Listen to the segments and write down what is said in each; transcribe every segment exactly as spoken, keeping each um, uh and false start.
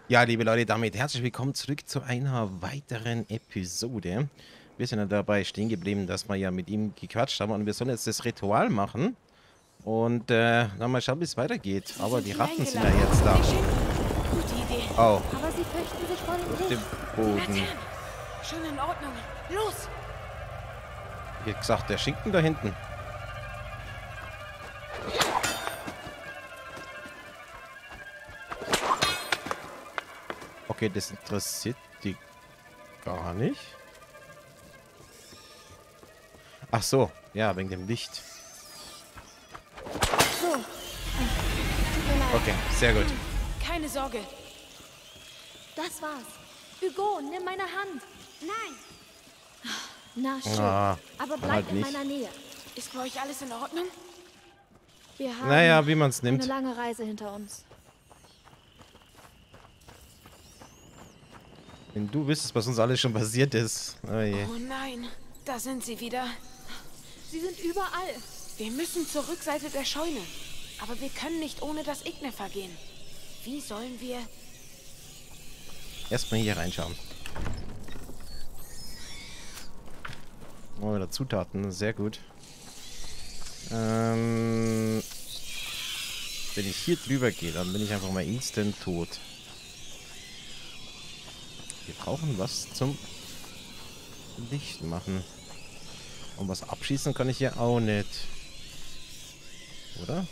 Ja, liebe Leute, damit herzlich willkommen zurück zu einer weiteren Episode. Wir sind ja dabei stehen geblieben, dass wir ja mit ihm gequatscht haben und wir sollen jetzt das Ritual machen und äh, dann mal schauen, wie es weitergeht. Sie Aber sind die Ratten sind ja hineingeladen. jetzt da. Die Schinken. Gute Idee. Oh, Aber sie fürchten sich vor dem auf Licht. dem Die Boden. Laternen. Schon in Ordnung. Los! Wie gesagt, der Schinken da hinten. Okay, das interessiert die gar nicht. Ach so, ja, wegen dem Licht. So. Tut mir leid. Okay, sehr gut. Keine Sorge. Das war's. Hugo, nimm meine Hand. Nein, Na schön. Ah, Aber dann bleib halt in nicht. meiner Nähe. Ist bei euch alles in Ordnung? Wir haben Naja, wie man es eine nimmt. lange Reise hinter uns. Wenn du wüsstest, was uns alles schon passiert ist. Oh je. Oh nein, da sind sie wieder. Sie sind überall. Wir müssen zur Rückseite der Scheune. Aber wir können nicht ohne das Ignifer gehen. Wie sollen wir... Erstmal hier reinschauen. Oh, wieder Zutaten. Sehr gut. Ähm, wenn ich hier drüber gehe, dann bin ich einfach mal instant tot. Wir brauchen was zum Licht machen. Und was abschießen kann ich hier auch nicht. Oder?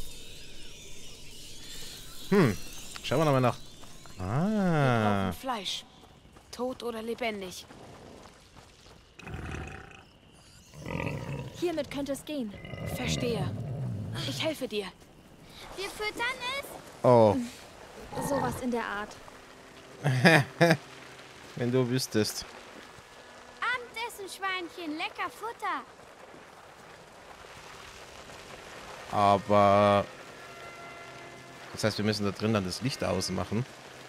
Hm. Schauen wir nochmal nach. Wir Ah. brauchen Fleisch. Tot oder lebendig. Hiermit könnte es gehen. Verstehe. Ich helfe dir. wir füttern es. Oh. Sowas in der Art. Wenn du wüsstest. Abendessen, Schweinchen, lecker Futter. Aber... Das heißt, wir müssen da drin dann das Licht ausmachen.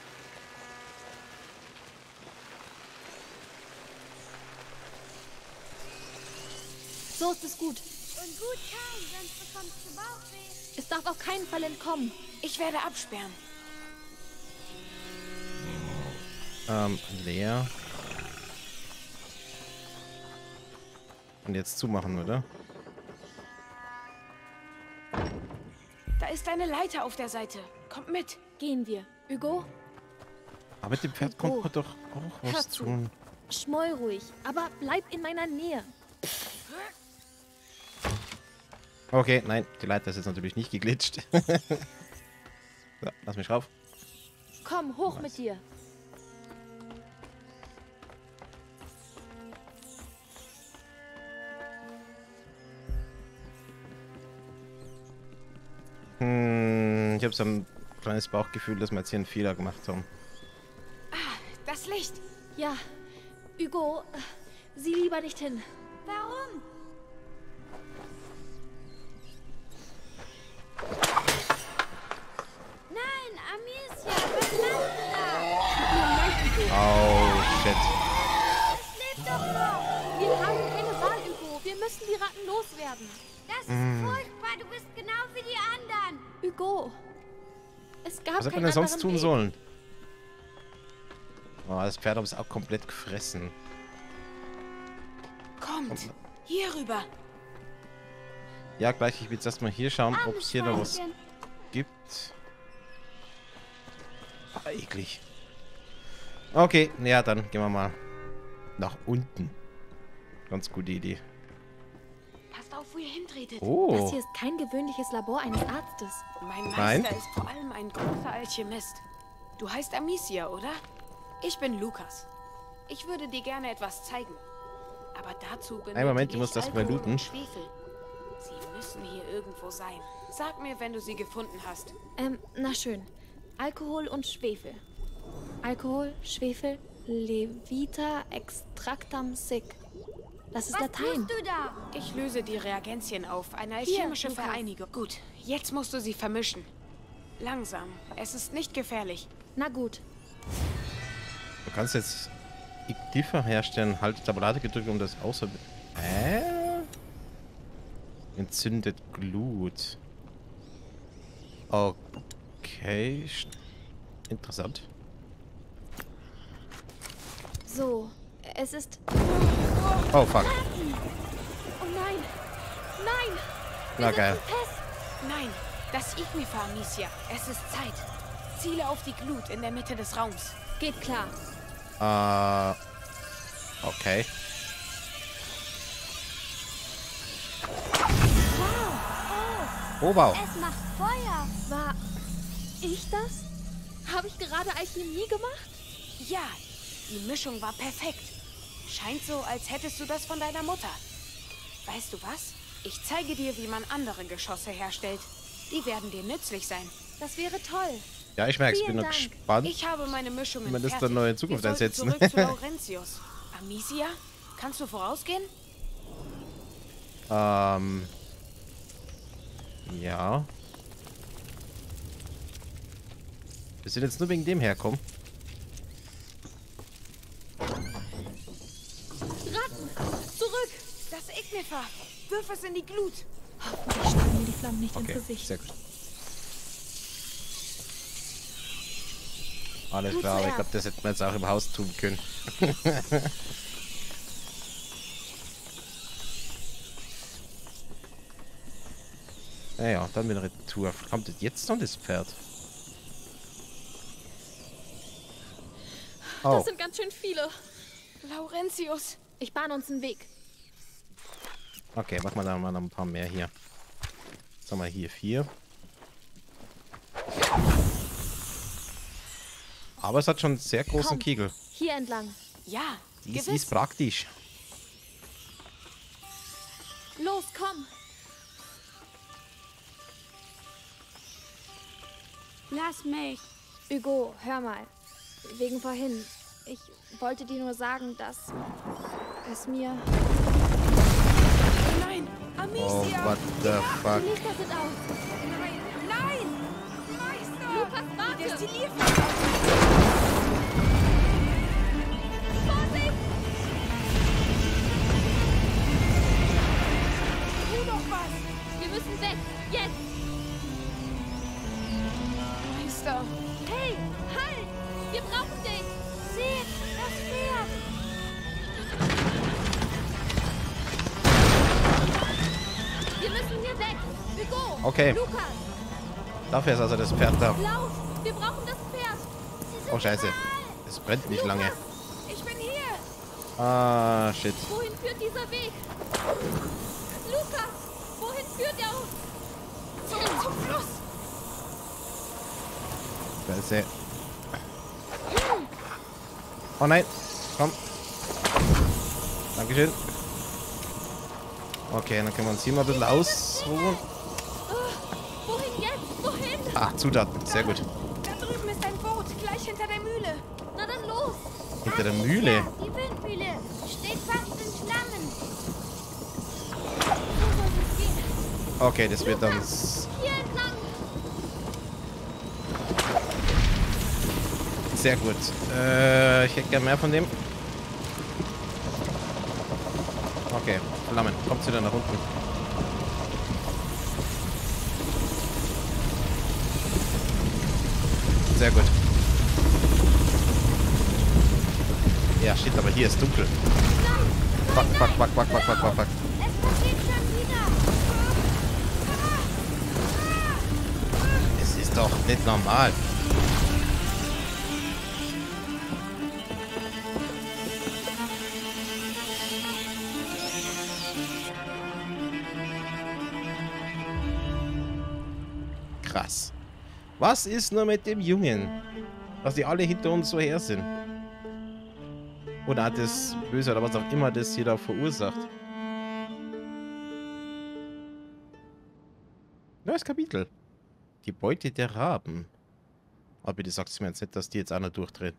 So ist es gut. Und gut kauen, sonst bekommst du Bauchweh. Es darf auf keinen Fall entkommen. Ich werde absperren. Ähm, leer. Und jetzt zumachen, oder? Da ist eine Leiter auf der Seite. Kommt mit. Gehen wir. Hugo, Aber mit dem Pferd kommt man doch auch Hör was zu. tun. schmoll ruhig. Aber bleib in meiner Nähe. Okay, nein, die Leiter ist jetzt natürlich nicht geglitscht. So, lass mich rauf. Komm, hoch mit dir. Hm, ich habe so ein kleines Bauchgefühl, dass wir jetzt hier einen Fehler gemacht haben. Das Licht. Ja. Hugo, sieh lieber nicht hin. Warum? Nein, Amicia, was machst du da? Oh, shit. Es lebt doch noch. Wir haben keine Wahl, Hugo. Wir müssen die Ratten loswerden. Das ist furchtbar, du bist genau wie die anderen. Hugo, es gab Was hätte keinen man denn sonst anderen tun Weg. sollen? Oh, das Pferd hat es auch komplett gefressen. Kommt. Hier rüber. Ja, gleich. Ich will jetzt erstmal hier schauen, ob es hier noch was Schweinchen. gibt. Ah, eklig. Okay, ja, dann gehen wir mal nach unten. Ganz gute Idee. Passt auf, wo ihr hintretet. Das Oh, hier ist kein gewöhnliches Labor eines Arztes. Mein Nein. Meister ist vor allem ein großer Alchemist. Du heißt Amicia, oder? Ich bin Lukas. Ich würde dir gerne etwas zeigen. Aber dazu benötige Einen Moment, ich ich muss das mal Alkohol looten. und Schwefel. Sie müssen hier irgendwo sein. Sag mir, wenn du sie gefunden hast. Ähm, na schön. Alkohol und Schwefel. Alkohol, Schwefel, Levita extractam sic. Das ist Was Latein. tust du da? Ich löse die Reagenzien auf. Eine Hier, alchemische Lukas. Vereinigung. Gut, jetzt musst du sie vermischen. Langsam. Es ist nicht gefährlich. Na gut. du kannst jetzt Ignifer herstellen. Halt Tablade gedrückt, um das außer... Äh? Entzündet Glut. Okay. Interessant. So, es ist... Oh, fuck. Oh nein! Nein! Na geil. Fest. Nein, das Ignifer, Amicia. Es ist Zeit. Ziele auf die Glut in der Mitte des Raums. Geht klar. Äh. Okay. Oh, wow. Es macht Feuer. War ich das? Habe ich gerade Alchemie gemacht? Ja, die Mischung war perfekt. Scheint so, als hättest du das von deiner Mutter. Weißt du was? Ich zeige dir, wie man andere Geschosse herstellt. Die werden dir nützlich sein. Das wäre toll. Ja, ich merke, ich Vielen bin noch Dank. gespannt. Ich habe meine Mischungen Wie man das fertig. dann neu in Zukunft Wir sollten einsetzen. zurück zu Laurentius. Amicia, kannst du vorausgehen? Ähm. Ja. Wir sind jetzt nur wegen dem herkommen. Ratten! Zurück! Das Ignifer! Wirf es in die Glut! Hoffentlich schlagen mir die Flammen nicht Okay, ins Gesicht. sehr gut. Alles Gut klar, aber ich zuerst. glaube, das hätten wir jetzt auch im Haus tun können. Naja, dann wieder Retour. Kommt das jetzt noch das Pferd? Oh, Das sind ganz schön viele. Laurentius! Ich bahne uns einen Weg. okay, machen wir da mal noch ein paar mehr hier. Jetzt haben wir hier vier. Aber es hat schon einen sehr großen Komm. Kegel. Hier entlang. Ja, Die ist, gewiss. ist praktisch. Los, komm! Lass mich. Hugo, hör mal. Wegen vorhin. Ich wollte dir nur sagen, dass es mir... Nein! Oh, Amicia! what the fuck. Die Lichter sind aus. Nein! Nein! Meister! Lukas, warte! Destillierfeuer! Vorsicht! Tu doch was! Wir müssen weg! Jetzt! Meister! Hey, halt! Wir brauchen dich! Seht, das Pferd. Wir müssen hier weg! Hugo! Okay. Lukas! Dafür ist also das Pferd da. Lauf! Wir brauchen das Pferd! Oh, scheiße. Es brennt nicht lange. Ich bin hier! Ah, shit. Wohin führt dieser Weg? Lukas! Wohin führt er uns? Zurück zum Fluss! Scheiße. Oh nein. Komm. Dankeschön. Okay, dann können wir uns hier mal ein bisschen ausruhen. Oh, wohin jetzt? Wohin? Ah, Zutaten. Sehr gut. Da drüben ist ein Boot, gleich hinter der Mühle. Na dann los! Hinter der Mühle. Die Windmühle steht fast in Flammen. Okay, das wird dann... s- Hier entlang! Sehr gut. Äh, ich hätte gerne mehr von dem. Okay, Flammen. Kommt wieder nach unten. Sehr gut. Ja, shit, aber hier ist dunkel. Fuck, fuck, fuck, fuck, fuck, fuck, fuck, fuck. Es passiert schon wieder. Es ist doch nicht normal. Krass. Was ist nur mit dem Jungen? Dass die alle hinter uns so her sind. Oder hat das Böse oder was auch immer das hier da verursacht? Neues Kapitel. Die Beute der Raben. Aber bitte sagst du mir jetzt nicht, dass die jetzt einer durchdrehen.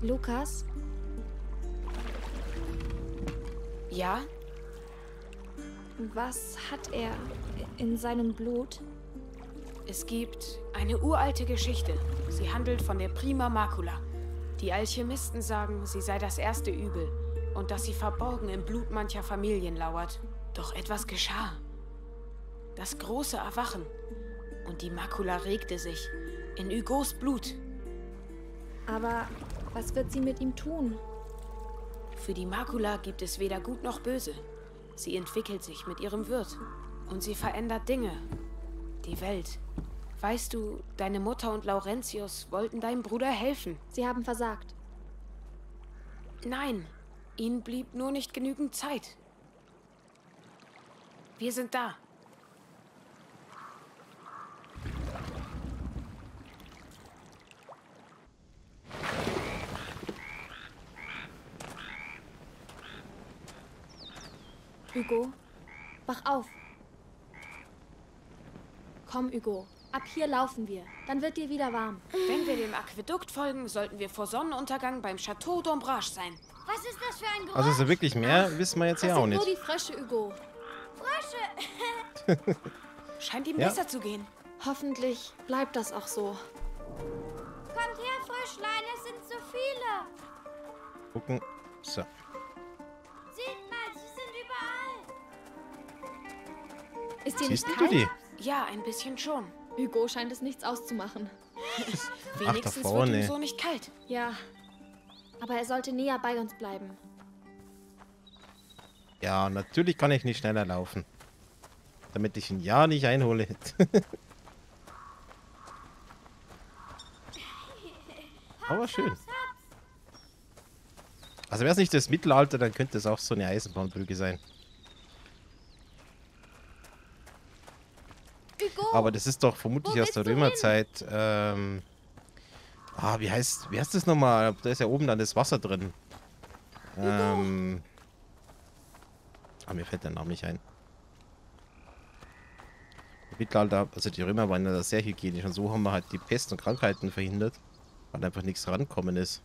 Lukas? Ja? Was hat er in seinem Blut? Es gibt eine uralte Geschichte. Sie handelt von der Prima Macula. Die Alchemisten sagen, sie sei das erste Übel und dass sie verborgen im Blut mancher Familien lauert. Doch etwas geschah. Das große Erwachen. Und die Macula regte sich in Hugos Blut. Aber was wird sie mit ihm tun? Für die Macula gibt es weder Gut noch Böse. Sie entwickelt sich mit ihrem Wirt. Und sie verändert Dinge. Die Welt. Weißt du, deine Mutter und Laurentius wollten deinem Bruder helfen. Sie haben versagt. Nein, ihnen blieb nur nicht genügend Zeit. Wir sind da. Hugo, wach auf. Komm, Hugo. Ab hier laufen wir. Dann wird dir wieder warm. Wenn wir dem Aquädukt folgen, sollten wir vor Sonnenuntergang beim Château d'Ombrage sein. Was ist das für ein Geräusch? Also so wirklich mehr wissen wir jetzt Das ja auch sind nur nicht. die Frösche, Hugo. Frösche. Scheint ihm Ja. besser zu gehen. Hoffentlich bleibt das auch so. Kommt her, Fröschlein, es sind so viele. Gucken. So. Seht mal, sie sind überall. Ist dir Siehst nicht du kalt? die? Ja, ein bisschen schon. Hugo scheint es nichts auszumachen. Wenigstens da wird vorne. ihm so nicht kalt. Ja, aber er sollte näher bei uns bleiben. Ja, natürlich kann ich nicht schneller laufen. Damit ich ihn ja nicht einhole. Aber schön. Also wäre es nicht das Mittelalter, dann könnte es auch so eine Eisenbahnbrücke sein. Hugo! Aber das ist doch vermutlich Wo aus der willst du Römerzeit. Ähm, ah, wie heißt, wie heißt das nochmal? Da ist ja oben dann das Wasser drin. Ähm, ah, mir fällt der Name nicht ein. Im Mittelalter, also die Römer waren ja da sehr hygienisch und so haben wir halt die Pest und Krankheiten verhindert, weil einfach nichts rankommen ist.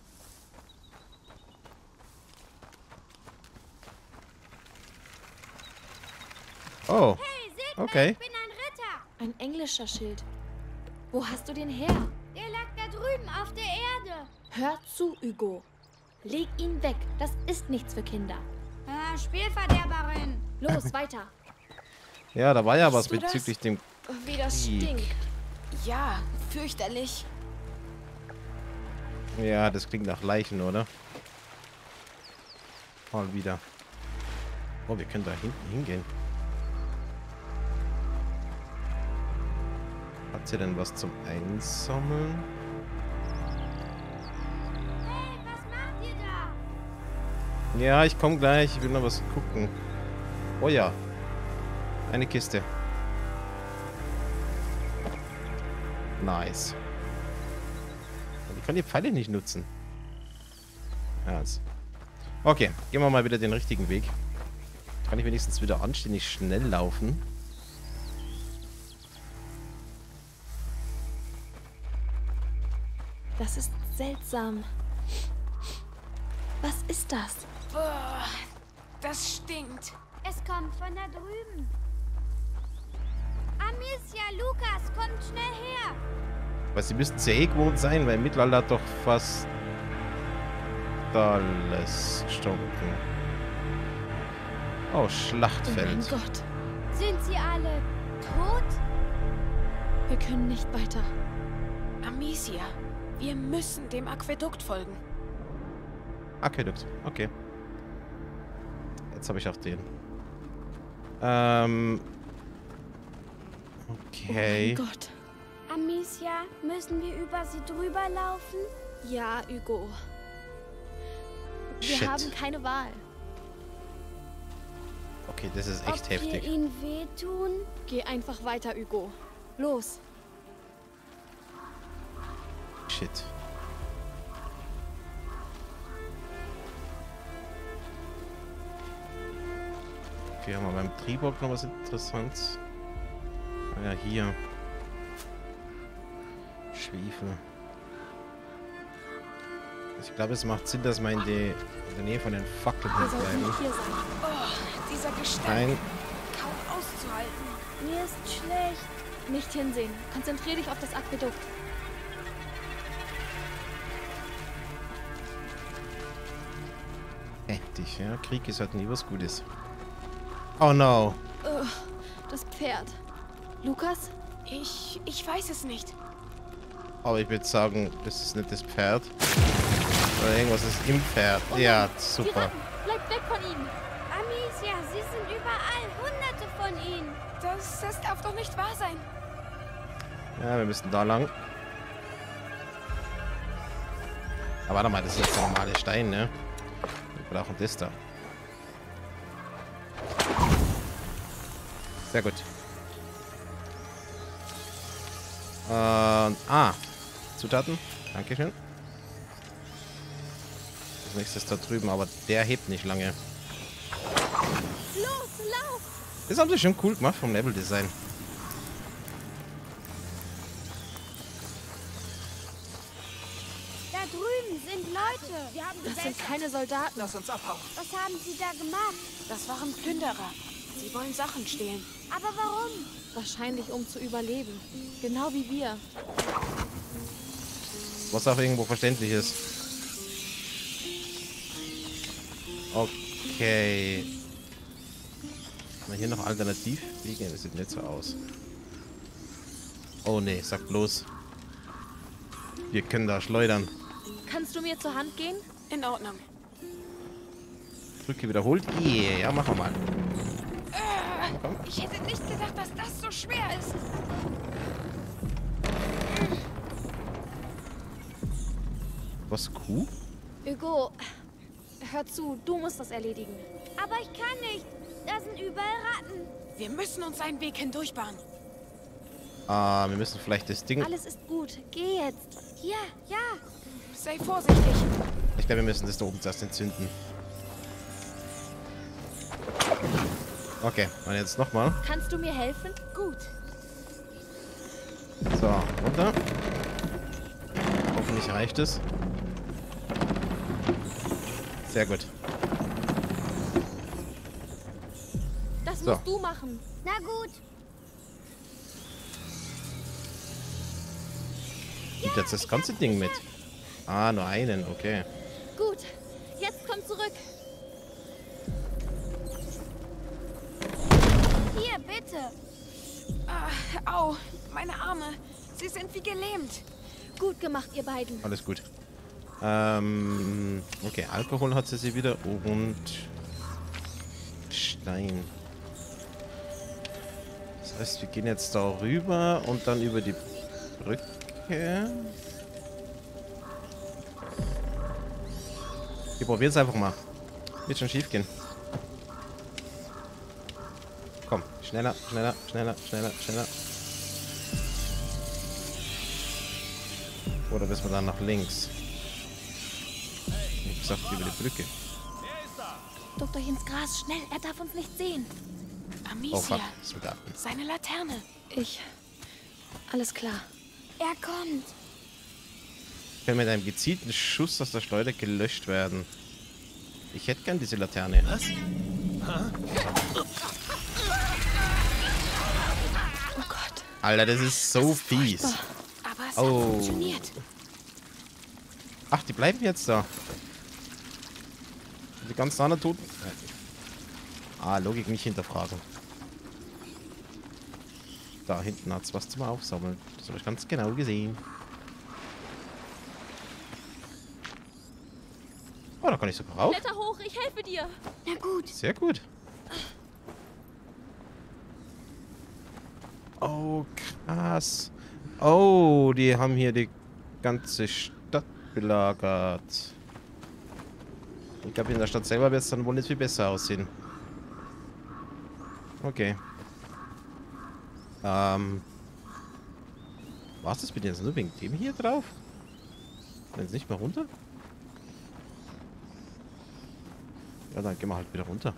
Oh, Hey, seht mal, okay. ich bin ein Ritter. Ein englischer Schild. Wo hast du den her? Der lag da drüben auf der Erde. Hör zu, Hugo. Leg ihn weg. Das ist nichts für Kinder. Ah, Spielverderberin. Los, weiter. Ja, da war ja was Siehst du das? bezüglich dem... Wie das Krieg. stinkt. Ja, fürchterlich. Ja, das klingt nach Leichen, oder? Mal wieder. Oh, wir können da hinten hingehen. Hat sie denn was zum Einsammeln? Hey, was macht ihr da? Ja, ich komme gleich. Ich will noch was gucken. Oh ja. Eine Kiste. Nice. Und ich kann die Pfeile nicht nutzen. Ja, jetzt. Okay, gehen wir mal wieder den richtigen Weg. Kann ich wenigstens wieder anständig schnell laufen. Das ist seltsam. Was ist das? Boah, das stinkt. Es kommt von da drüben. Amicia, Lukas, kommt schnell her. Weil sie müssten es ja eh gewohnt sein, weil im Mittelalter hat doch fast alles gestunken. Oh, Oh mein Schlachtfeld. Gott. Sind sie alle tot? Wir können nicht weiter. Amicia, wir müssen dem Aquädukt folgen. Aquädukt, okay. Jetzt habe ich auch den. Ähm. Okay. Oh mein Gott. Amicia, müssen wir über sie drüber laufen? Ja, Hugo. Wir Shit. haben keine Wahl. Okay, das ist echt Ob heftig. wir ihnen wehtun? Geh einfach weiter, Hugo. Los. Shit. Okay, haben wir beim Triebock noch was Interessantes? Ah ja, hier. Schwefel. Ich glaube, es macht Sinn, dass wir in, die, in der Nähe von den Fackeln Wir sollten bleiben. nicht hier sein. Oh, dieser Gestank. Nein. Kaum auszuhalten. Mir ist schlecht. Nicht hinsehen. Konzentrier dich auf das Aquädukt. Heftig, ja. Krieg ist halt nie was Gutes. Oh no. Ugh, das Pferd. Lukas? Ich, ich weiß es nicht. Aber ich würde sagen, das ist nicht das Pferd. Oder irgendwas ist im Pferd. Ja, Die super. Ratten! Bleibt weg von ihnen! Amicia, sie sind überall. Hunderte von ihnen. Das, das darf doch nicht wahr sein. Ja, wir müssen da lang. Aber warte mal, das ist jetzt der normale Stein, ne? Wir brauchen das da. Sehr gut. Und, ah, Zutaten. Dankeschön. Das nächste ist da drüben, aber der hebt nicht lange. Los, lauf! Das haben sie schon cool gemacht vom Level-Design. Da drüben sind Leute. Wir haben Das sind keine Soldaten. Lass uns abhauen. Was haben sie da gemacht? Das waren Plünderer. Sie wollen Sachen stehlen. Aber warum? Wahrscheinlich, um zu überleben. Genau wie wir. Was auch irgendwo verständlich ist. Okay. Mal hier noch alternativ liegen. Das sieht nicht so aus. Oh ne, sag bloß. Wir können da schleudern. Kannst du mir zur Hand gehen? In Ordnung. Drücke wiederholt. Yeah, ja, machen wir mal. Ich hätte nicht gedacht, dass das so schwer ist. Was, Kuh? Hugo, hör zu, du musst das erledigen. Aber ich kann nicht. Da sind überall Ratten. Wir müssen uns einen Weg hindurchbahnen. Ah, wir müssen vielleicht das Ding... Alles ist gut. Geh jetzt. Hier, ja. Sei vorsichtig. Ich glaube, wir müssen das da oben zuerst entzünden. Okay, und jetzt nochmal. Kannst du mir helfen? Gut. So, runter. Hoffentlich reicht es. Sehr gut. Das So. musst du machen. Na gut. Gibt jetzt das ganze Ding mit. Ah, nur einen, okay. Gut. Jetzt komm zurück. Hier, bitte. Ah, au, meine Arme. Sie sind wie gelähmt. Gut gemacht, ihr beiden. Alles gut. Ähm, okay, Alkohol hat sie sie wieder und Stein. Das heißt, wir gehen jetzt da rüber und dann über die Brücke. Wir probieren es einfach mal. Wird schon schief gehen. Komm, schneller, schneller, schneller, schneller, schneller. Oder müssen wir dann nach links? Ich gesagt, über die Brücke. Duckt euch ins Gras, schnell. Er darf uns nicht sehen. Amicia, Oh fuck, das wird ab. seine Laterne. Ich. Alles klar. Er kommt. Kann mit einem gezielten Schuss aus der Schleuder gelöscht werden. Ich hätte gern diese Laterne. Was? Oh Gott. Alter, das ist so fies. Aber es Oh. hat funktioniert. Ach, die bleiben jetzt da. Die ganz anderen Toten. Ah, Logik nicht hinterfragen. Da hinten hat es was zum Aufsammeln. Das habe ich ganz genau gesehen. Oh, da kann ich sogar rauf. Kletter hoch, ich helfe dir. Na gut. Sehr gut. Oh, krass. Oh, die haben hier die ganze Stadt belagert. Ich glaube, in der Stadt selber wird es dann wohl nicht viel besser aussehen. Okay. Ähm. War es das mit jetzt nur wegen dem hier drauf? Dann nicht mehr runter? Ja, dann gehen wir halt wieder runter.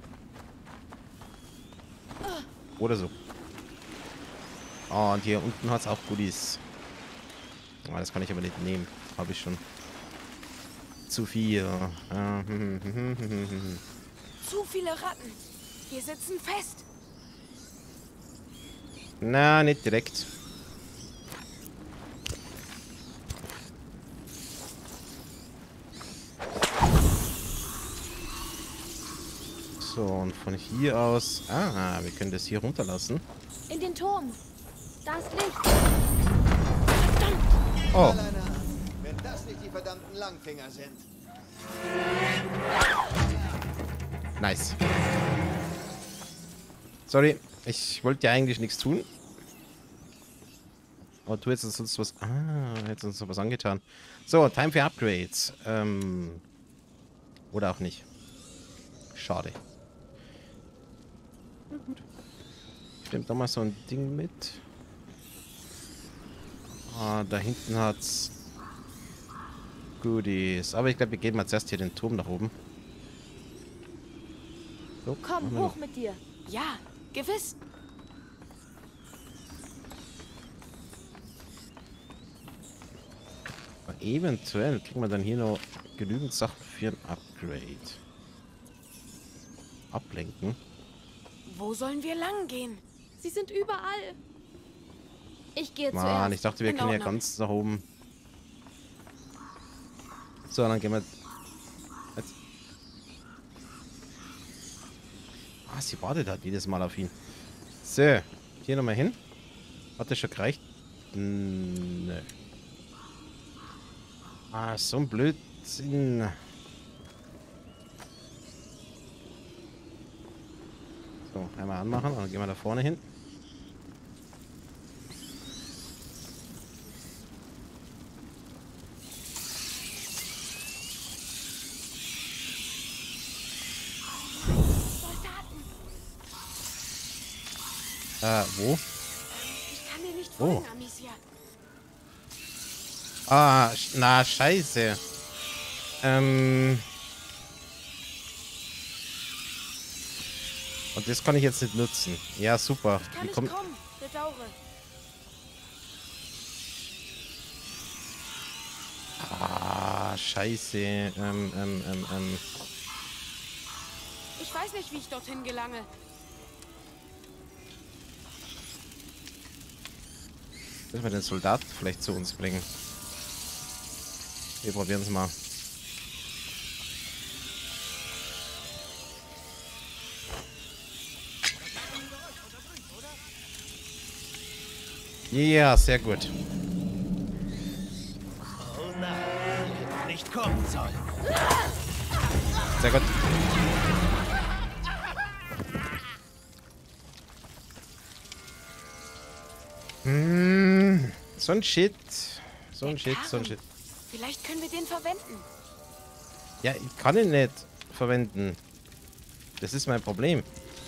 Oder so. Oh, und hier unten hat es auch Goodies. Oh, das kann ich aber nicht nehmen. Habe ich schon. zu viel. Zu viele Ratten. Wir sitzen fest. Na, nicht direkt. So, und von hier aus... Ah, wir können das hier runterlassen. In den Turm. Da ist Licht. Oh. Wenn das nicht die verdammten Langfinger sind. Nice. Sorry, ich wollte ja eigentlich nichts tun. Aber du hättest uns sonst was... Ah, hättest uns noch was angetan. So, Time für Upgrades. Ähm... Oder auch nicht. Schade. Na gut. Ich nehme doch mal so ein Ding mit. Ah, da hinten hat's Goodies. Aber ich glaube, wir gehen mal zuerst hier den Turm nach oben. So, Komm, machen wir hoch mit dir. Ja, gewiss. noch- Eventuell kriegen wir dann hier noch genügend Sachen für ein Upgrade. Ablenken. Wo sollen wir lang gehen? Sie sind überall. Ich gehe Mann, zuerst. ich dachte, wir In können ja Ordnung. ganz nach oben. So, dann gehen wir... Jetzt. Ah, sie wartet halt jedes Mal auf ihn. So, hier nochmal hin. Hat das schon gereicht? Hm, nö. Ah, so ein Blödsinn. So, einmal anmachen, dann gehen wir da vorne hin. Soldaten. Äh, wo? Ich kann dir nicht Oh. folgen, Amicia. Ah, sch- na, scheiße. Ähm... Und das kann ich jetzt nicht nutzen. Ja, super. Kann Wie ich kommt... kommen? Bedauere. Ah, scheiße. Ähm, ähm, ähm, ähm. Ich weiß nicht, wie ich dorthin gelange. Müssen wir den Soldaten vielleicht zu uns bringen? Wir probieren es mal. Ja, sehr gut. Oh nein, hätte nicht kommen sollen. Sehr gut. Hm, so ein Shit. So ein Der Shit, so ein Karren. Shit. Vielleicht können wir den verwenden. Ja, ich kann ihn nicht verwenden. Das ist mein Problem.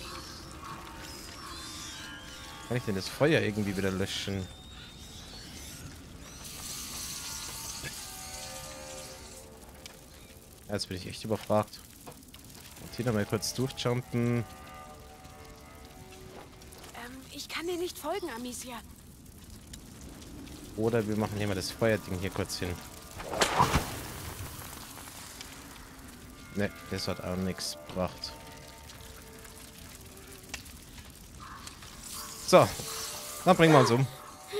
Kann ich denn das Feuer irgendwie wieder löschen? Ja, jetzt bin ich echt überfragt. Und hier nochmal kurz durchjumpen. Ähm, ich kann dir nicht folgen, Amicia. Oder wir machen hier mal das Feuerding hier kurz hin. Ne, das hat auch nichts gebracht. So, dann bringen wir uns um.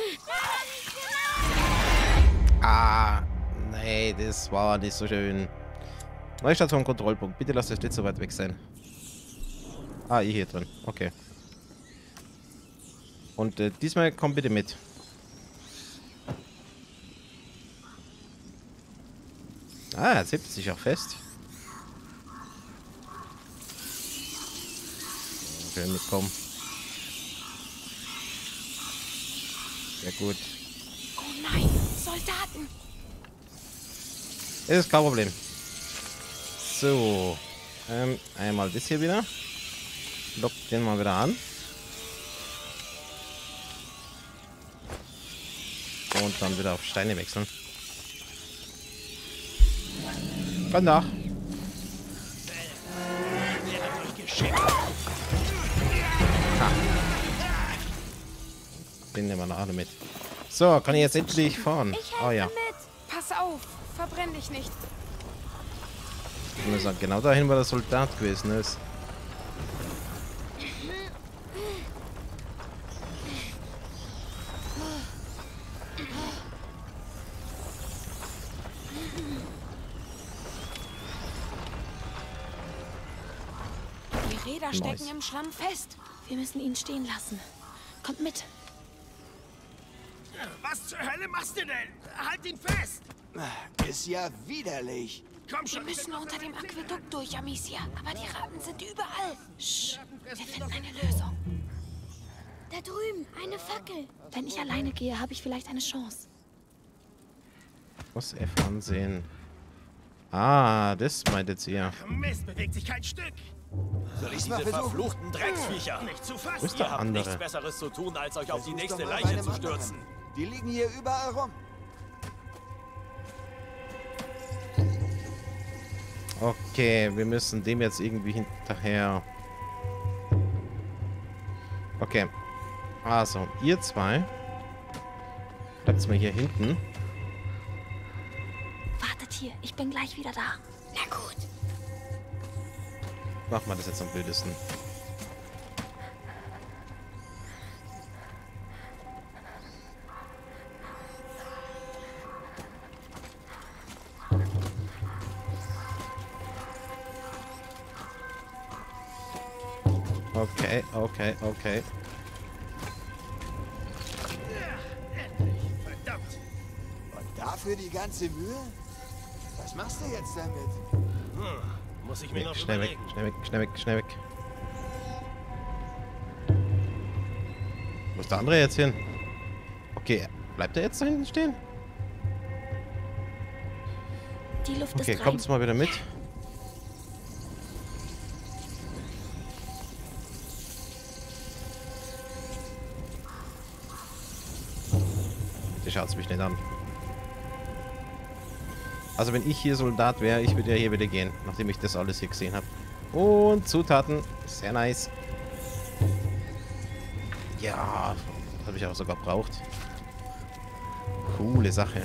Ah, nee, das war nicht so schön. Neustation, Kontrollpunkt. Bitte lasst es nicht so weit weg sein. Ah, ihr hier drin. Okay. Und äh, diesmal komm bitte mit. Ah, jetzt hebt es sich auch fest. Schön mitkommen. Sehr gut. Oh nein, Soldaten. Das ist kein Problem. So. Ähm, einmal das hier wieder. Lock den mal wieder an. Und dann wieder auf Steine wechseln. Guten Tag. Den nehmen wir nachher mit. So, kann ich jetzt endlich fahren? Ich helfe Oh ja. mit. Pass auf, verbrenn dich nicht. wir sagen, genau dahin, wo der Soldat gewesen ist. Die Räder stecken Nice. im Schlamm fest. Wir müssen ihn stehen lassen. Kommt mit. Was zur Hölle machst du denn? Halt ihn fest! Ist ja widerlich. Komm Wir schon! müssen unter dem Aquädukt durch, Amicia. Aber die Ratten sind überall. Psst, wir finden eine Lösung. Da drüben, eine Fackel. Wenn ich alleine gehe, habe ich vielleicht eine Chance. Muss F ansehen. Ah, das meint jetzt ihr. Mist, bewegt sich kein Stück! Soll ich's mal Diese versuchen? verfluchten Drecksviecher. Nicht zu Wo fassen! ist Ihr der habt andere? nichts Besseres zu tun, als euch auf die Versuch's nächste doch mal Leiche bei zu einem stürzen. anderen. Die liegen hier überall rum. Okay, wir müssen dem jetzt irgendwie hinterher. Okay. Also, ihr zwei. Bleibt mal hier hinten. Wartet hier, ich bin gleich wieder da. Na gut. Machen wir das jetzt am blödesten. Okay, okay, okay. Verdammt! Und dafür die ganze Mühe? Was machst du jetzt damit? Hm, muss ich mir Weg, noch schnell weg, überlegen. schnell weg, schnell weg, schnell weg. Wo ist der andere jetzt hin? Okay, bleibt er jetzt da hinten stehen? Die Luft Okay, ist rein. kommt's mal wieder mit. Bitte schaut's mich nicht an. Also wenn ich hier Soldat wäre, ich würde ja hier wieder gehen, nachdem ich das alles hier gesehen habe. Und Zutaten, sehr nice. Ja, habe ich auch sogar braucht. Coole Sache.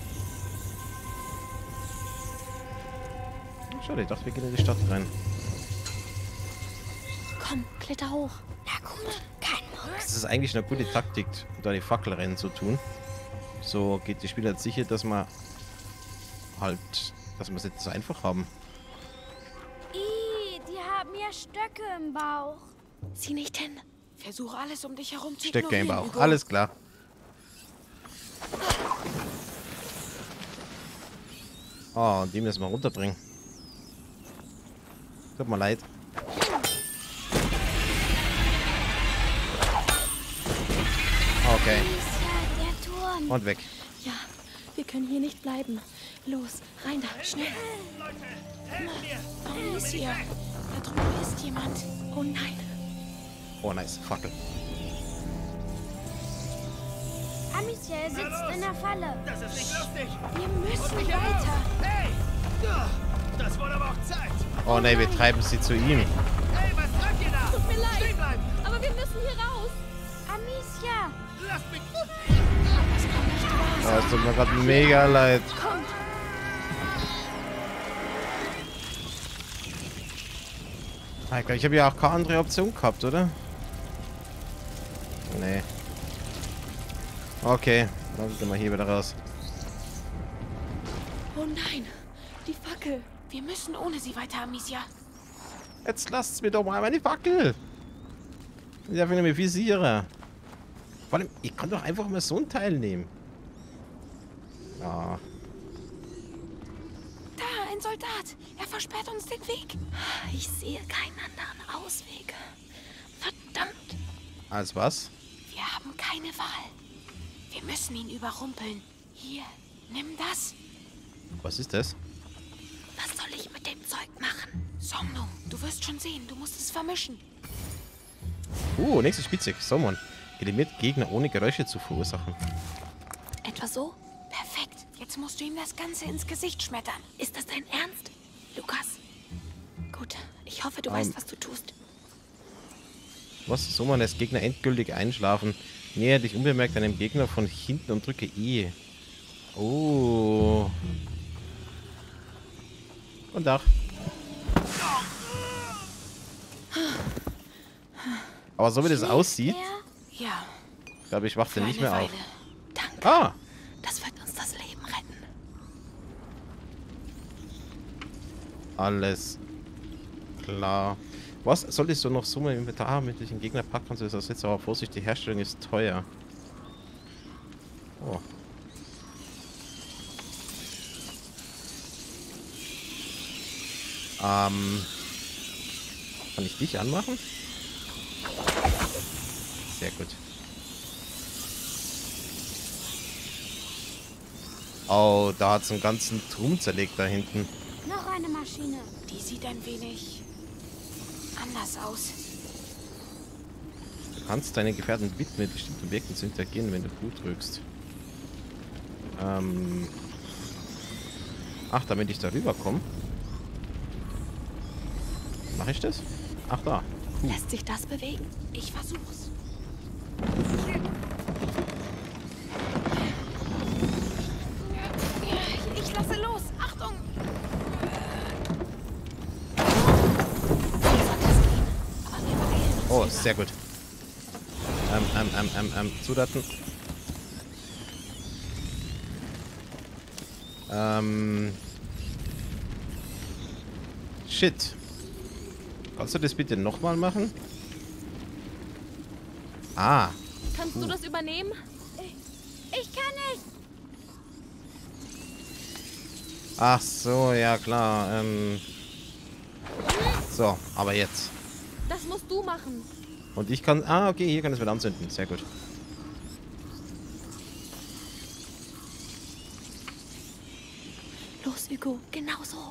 Schade, ich dachte, wir gehen in die Stadt rein. Komm, kletter hoch. Na gut, kein Mucks. Das ist eigentlich eine gute Taktik, da die Fackelrennen zu tun. So geht die Spieler sicher, dass man halt, dass wir es nicht so einfach haben. Ih, die haben ja Stöcke im Bauch. Sieh nicht hin. Versuch alles um dich herum zu Stöcke im ignorieren, Bauch, Hugo. alles klar. Oh, und die müssen wir runterbringen. Tut mir leid. Okay, Ist ja der Turm. und weg. Ja, wir können hier nicht bleiben. Los, rein da, schnell. Amicia, da drüben ist jemand. Oh nein. Oh, nice, Fackel. Amicia, er sitzt in der Falle. Das ist nicht lustig! Wir müssen Mich heraus! weiter. Hey! Ja, das wurde aber auch Zeit! Oh ne, wir treiben sie zu ihm. Hey, was treibt ihr da? Tut mir leid. Stehen bleiben! Aber wir müssen hier raus. Amicia, Lasst mich... Oh, es tut mir gerade mega leid. Alter, ich habe ja auch keine andere Option gehabt, oder? Nee. Okay, dann gehen wir hier wieder raus. Oh nein, die Fackel. Wir müssen ohne sie weiter, Amicia. Jetzt lasst mir doch mal meine Fackel. Ich darf nicht mehr visieren. Vor allem, ich kann doch einfach mal so ein Teil nehmen. Ah, Da, ein Soldat. Er versperrt uns den Weg. Ich sehe keinen anderen Ausweg. Verdammt. als was? Wir haben keine Wahl. Wir müssen ihn überrumpeln. Hier, nimm das. Was ist das? Was soll ich mit dem Zeug machen? Somno, du wirst schon sehen. Du musst es vermischen. Uh, nächstes Spielzeug. Someone. Eliminiert Gegner ohne Geräusche zu verursachen. Etwa so? Perfekt. Jetzt musst du ihm das Ganze ins Gesicht schmettern. Ist das dein Ernst, Lukas? Gut, ich hoffe, du Ähm. weißt, was du tust. Was? Someone lässt Gegner endgültig einschlafen. Näher dich unbemerkt einem Gegner von hinten und drücke E. Oh. Und Tag. Aber so wie das aussieht, Ja. glaube ich, wacht Für er nicht eine mehr auf. Weile. Danke. Ah! Das wird uns das Leben retten. Alles klar. Was solltest du noch so im Inventar haben, mit welchen Gegner packen kannst du das jetzt? Aber Vorsicht, die Herstellung ist teuer. Oh. Ähm. Kann ich dich anmachen? Sehr gut. Oh, da hat es einen ganzen Turm zerlegt da hinten. Noch eine Maschine. Die sieht ein wenig anders aus. Du kannst deine Gefährten bitten, mit bestimmten Objekten zu interagieren, wenn du Q drückst. Ähm. Ach, damit ich da rüberkomme. Mache ich das? Ach, da. Q. Lässt sich das bewegen? Ich versuch's. Ich lasse los. Achtung! So soll das gehen. Aber wir beeilen uns Oh, lieber. sehr gut. Ähm, ähm, ähm, ähm, ähm, Zutaten. Ähm. Shit. Kannst du das bitte nochmal machen? Ah. Kannst du das übernehmen? Ich kann nicht. Ach so, ja klar. Ähm. So, aber jetzt. Das musst du machen. Und ich kann... Ah, okay, hier kann es wieder anzünden. Sehr gut. Los, Hugo. Genau so.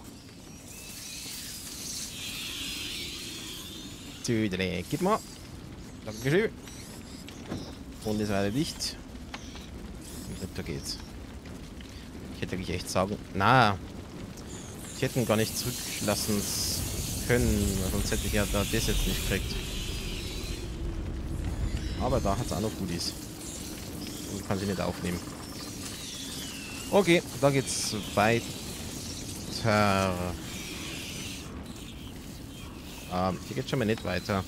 Tüdele, gib mal. Dankeschön. Und ist weiter dicht. Und weiter geht's. Ich hätte wirklich echt sagen... Na. Ich hätte ihn gar nicht zurücklassen können. Sonst hätte ich ja da das jetzt nicht gekriegt. Aber da hat es auch noch Goodies. Und kann sie nicht aufnehmen. Okay, da geht's weiter. Ähm, hier geht's schon mal nicht weiter.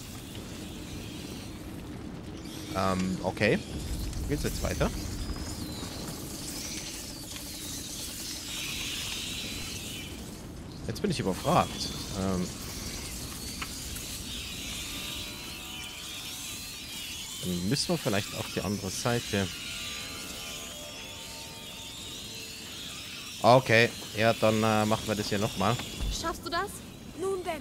Ähm, okay. Wo geht's jetzt weiter? Jetzt bin ich überfragt. Ähm, dann müssen wir vielleicht auf die andere Seite. Okay, ja, dann äh, machen wir das hier nochmal. Schaffst du das? Nun denn.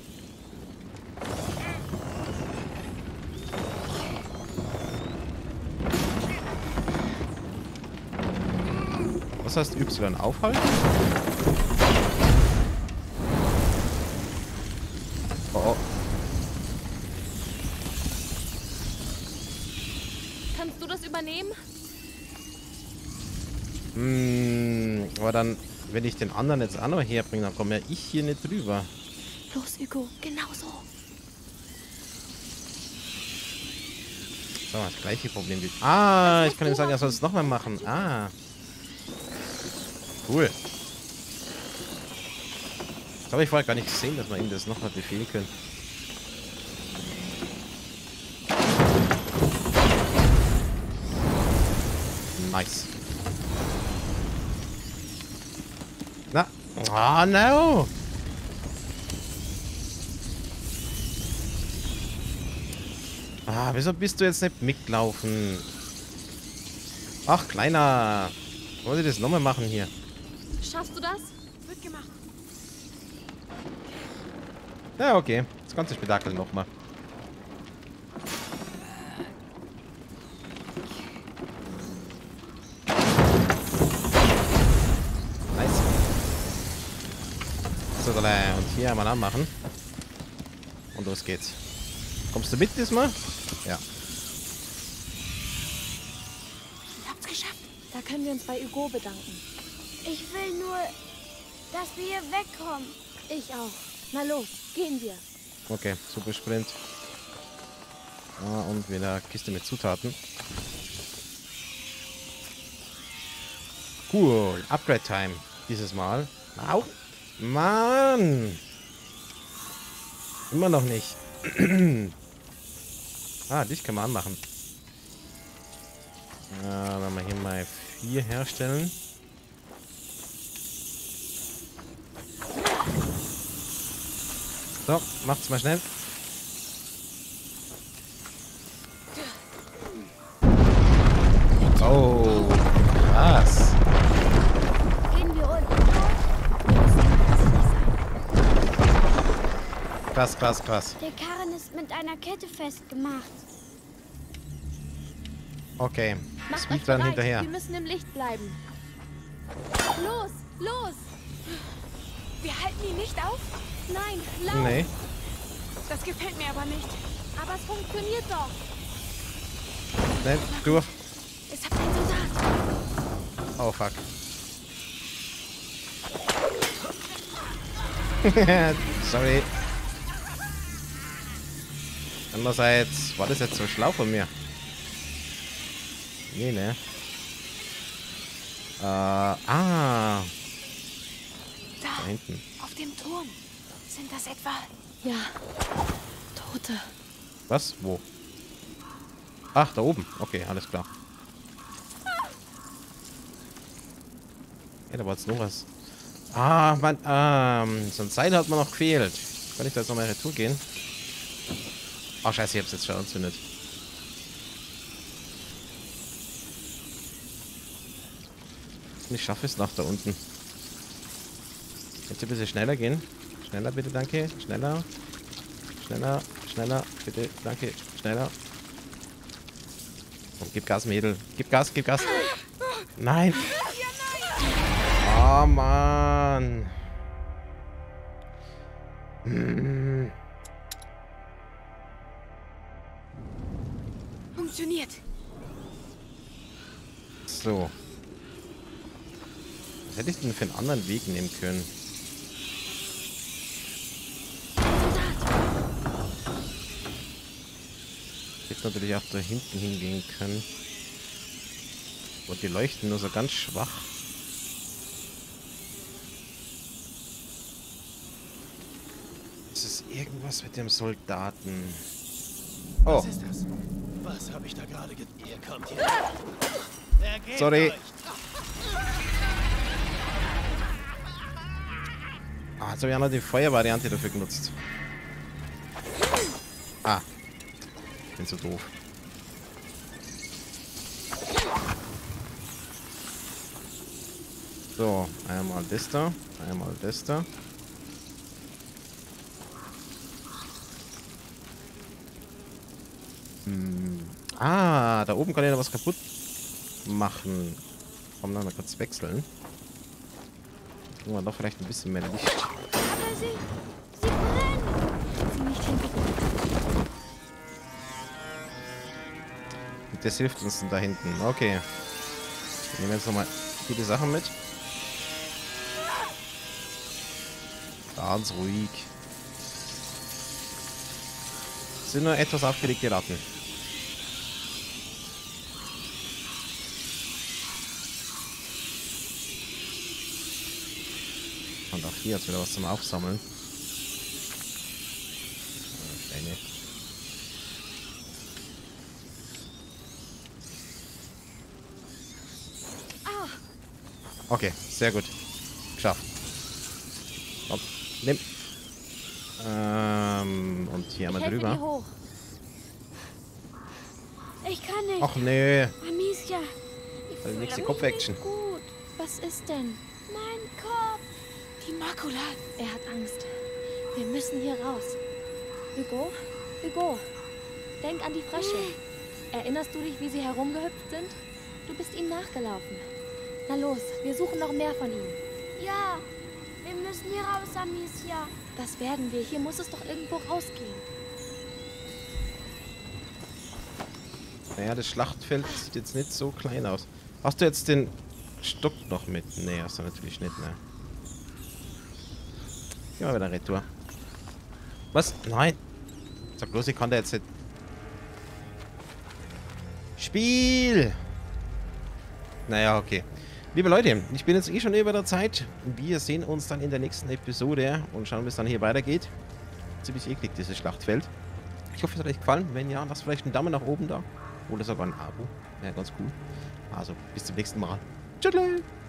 Was heißt Y aufhalten? Oh, oh. Kannst du das übernehmen? Hm, aber dann, wenn ich den anderen jetzt auch noch herbringe, dann komme ja ich hier nicht drüber. Los, Hugo. Genau so. So, das gleiche Problem wie... Ah, ich kann ihm sagen, er soll es nochmal machen. Ah. Cool. Das habe ich vorher gar nicht gesehen, dass man ihm das nochmal befehlen können. Nice. Na. Oh, no. Ah, wieso bist du jetzt nicht mitlaufen? Ach, Kleiner. Wollen Sie das nochmal machen hier? Schaffst du das? Wird gemacht. Ja, okay. Das ganze Spektakel nochmal. Nice. So, und hier einmal anmachen. Und los geht's. Kommst du mit diesmal? Ja. Ihr habt's geschafft. Da können wir uns bei Hugo bedanken. Ich will nur, dass wir hier wegkommen. Ich auch. Na los, gehen wir. Okay, super Sprint. Ah, und wieder Kiste mit Zutaten. Cool. Upgrade Time. Dieses Mal. Au. Mann. Immer noch nicht. Ah, dich kann man anmachen. Ja, dann mal hier mal vier herstellen. So, macht's mal schnell. Oh, krass. Gehen wir unten. Krass, krass, krass. Der Karren ist mit einer Kette festgemacht. Okay, Macht euch Speedrun bereit. hinterher. Wir müssen im Licht bleiben. Los, los! Wir halten ihn nicht auf? Nein, lauf! Nee. Das gefällt mir aber nicht. Aber es funktioniert doch. Schnell, durch. Es hat einen Soldat. Oh, fuck. Sorry. Andererseits, war das jetzt so schlau von mir? Nee, ne? Äh, ah. Da, Da hinten. auf dem Turm. Sind das etwa... Ja, Tote. Was? Wo? Ach, da oben. Okay, alles klar. Ja, da war jetzt noch was. Ah, Mann, ähm, so ein Seil hat man noch gefehlt. Kann ich da jetzt nochmal retour gehen? Ach, scheiße, ich hab's jetzt schon entzündet. Ich schaffe es nach da unten. Jetzt ein bisschen schneller gehen. Schneller bitte, danke. Schneller. Schneller, schneller, bitte, danke. Schneller. Oh, gib Gas, Mädel. Gib Gas, gib Gas. Nein. Oh, Mann. Hm. Funktioniert. So. Was hätte ich denn für einen anderen Weg nehmen können? Ich hätte natürlich auch da hinten hingehen können. Und die leuchten nur so ganz schwach. Es ist irgendwas mit dem Soldaten. Oh, Was ist das? Was habe ich da gerade ge... Ihr kommt hier. Ergebt sorry. euch. Ah, jetzt habe ich auch noch die Feuervariante dafür genutzt. Ah. Ich bin so doof. So, einmal das da, einmal das da. Hm. Ah, da oben kann ich noch was kaputt machen. Komm, dann mal kurz wechseln. Kriegen wir doch vielleicht ein bisschen mehr Licht. Aber sie... sie brennen. Sie nicht hinten. Und das hilft uns da hinten. Okay. Wir nehmen jetzt nochmal viele Sachen mit. Ganz ruhig. Das sind nur etwas aufgelegte Ratten. Und auch hier jetzt wieder was zum Aufsammeln. Kleine. Okay, sehr gut. Geschafft. Komm, nimm. Ähm, und hier Ich einmal helfe dir drüber. hoch. Ich kann nicht. Ach nee, Amicia, also nächste mich Kopf-Action. nicht gut. Was ist denn? Mein Kopf. Die Makula. Er hat Angst. Wir müssen hier raus. Hugo? Hugo? Denk an die Frösche. Erinnerst du dich, wie sie herumgehüpft sind? Du bist ihnen nachgelaufen. Na los, wir suchen noch mehr von ihnen. Ja, wir müssen hier raus, Amicia. Das werden wir. Hier muss es doch irgendwo rausgehen. Naja, das Schlachtfeld sieht jetzt nicht so klein aus. Hast du jetzt den Stock noch mit? Nee, hast du natürlich nicht, ne? Geh mal wieder retour. Was? Nein! Sag bloß, ich kann da jetzt nicht... Spiel! Naja, okay. Liebe Leute, ich bin jetzt eh schon über der Zeit. Wir sehen uns dann in der nächsten Episode und schauen, wie es dann hier weitergeht. Ziemlich eklig, dieses Schlachtfeld. Ich Ich hoffe, es hat euch gefallen. Wenn ja, lasst vielleicht einen Daumen nach oben da. Oder sogar ein Abo. Wäre ganz cool. Also, bis zum nächsten Mal. Tschüss.